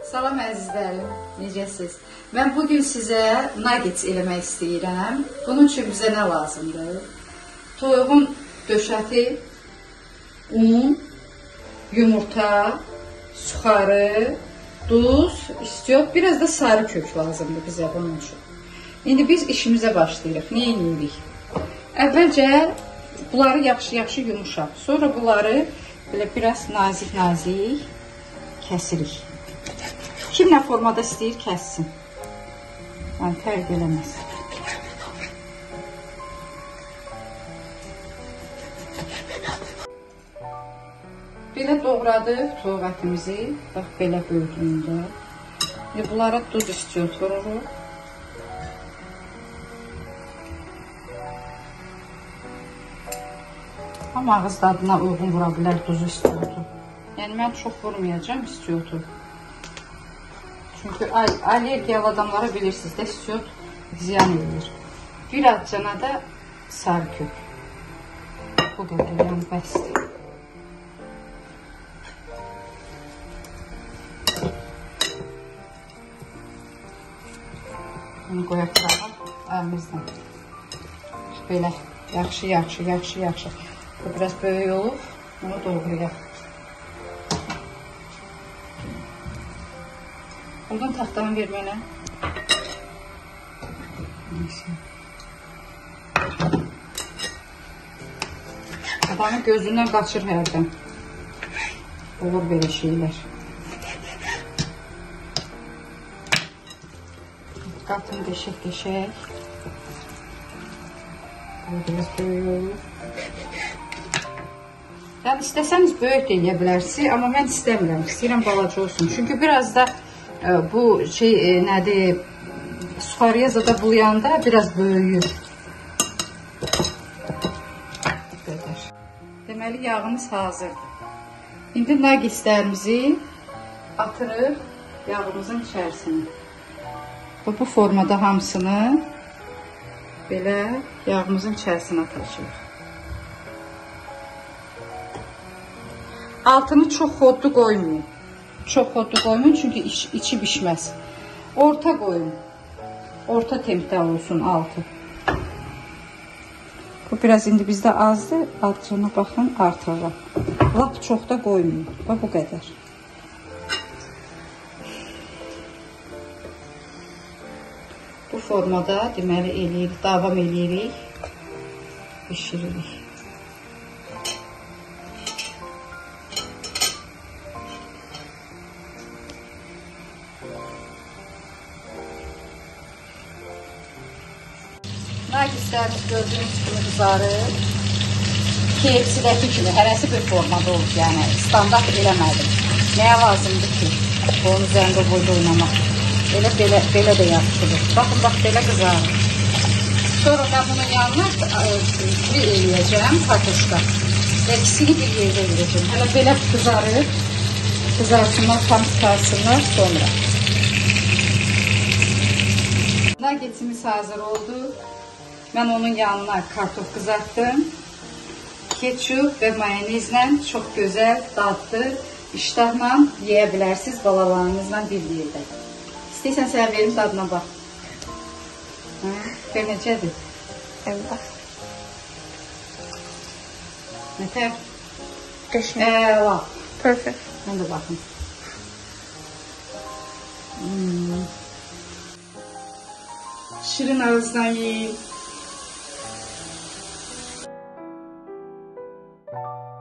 Salam əzizlərim, necəsiz? Mən bugün sizə nuggets eləmək istəyirəm. Bunun üçün bizə nə lazımdır? Toyuğun döşəti, un, yumurta, suxarı, duz, istiot, biraz da sarı kök lazımdır bizə bunun üçün. İndi biz işimizə başlayırıq. Nə edirik? Əvvəlcə bunları yaxşı yumuşaq. Sonra bunları belə biraz nazik kəsirik. Kim nə formada istəyir, kəssin. Yəni, fərq eləməz. Belə doğradıq toyuq ətimizi. Bax, belə böyüklüyündə. Bunlara duz istiot vururuq. Amma ağız dadına uyğun vura bilər duzu istiotu. Yəni, mən çox vurmayacağım istiotu. Çünki allergiyalı adamlara bilirsiniz də, istiot ziyan edir. Bir azcana da sarı kök. Bu qədər, yəni bəsdir. Bunu qoyaq qırağa əlimizlə. Belə, yaxşı. Bu biraz böyük olur, bunu doğrayaq. Buradan taxtanı ver mənə. Adamın gözündən qaçır hərdən. Olur belə şeylər. Qatın deşək. Bu biraz böyük olur. Yəni, istəsəniz böyük də eləyə bilərsiniz, amma mən istəmirəm. İstəyirəm balaca olsun. Çünki biraz da bu nədir, suxarıya zada bulayanda biraz böyüyür. Deməli, yağımız hazırdır. İndi nuggetslərimizi atırıq yağımızın içərisinə. Bu formada hamısını belə yağımızın içərisinə atacağıq. Altını çox xodlu qoymayın. Çox xodlu qoymayın, çünki içi bişməz. Orta qoyun. Orta tempdə olsun altı. Bu biraz indi bizdə azdır. Altına baxın, artırıram. Lap çox da qoymayın. Bax, bu qədər. Bu formada deməli eləyirik, davam eləyirik, pişiririk. Nuggetslərimiz gördüyünüz kimi qızarır. KFC-dəki kimi hərəsi bir formada olur, yəni standart eləmədim. Nəyə lazımdır ki? Onun üzərində boyda oynamaq. Belə də yaxşıdır. Baxın, bax, belə qızarır. Sonra mən bunun yanına eləyəcəm, kartoşka. İkisini bir yerdə verəcəm. Hələ belə qızarır. Qızarsınlar, tam çıxarsınlar sonra. Nuggetsimiz hazır oldu. Mən onun yanına kartof qızartdım. Ketçup və mayonezlə çox gözəl, dadlı, iştahla yeyə bilərsiniz balalarınızla bir yerdə. İstəyirsən sənə verim, dadına bax. Gör necədir? Evet. Nətər? Qəşəng. Bax. Perfect. Mən də baxım. Şirin ağızdan yiyin.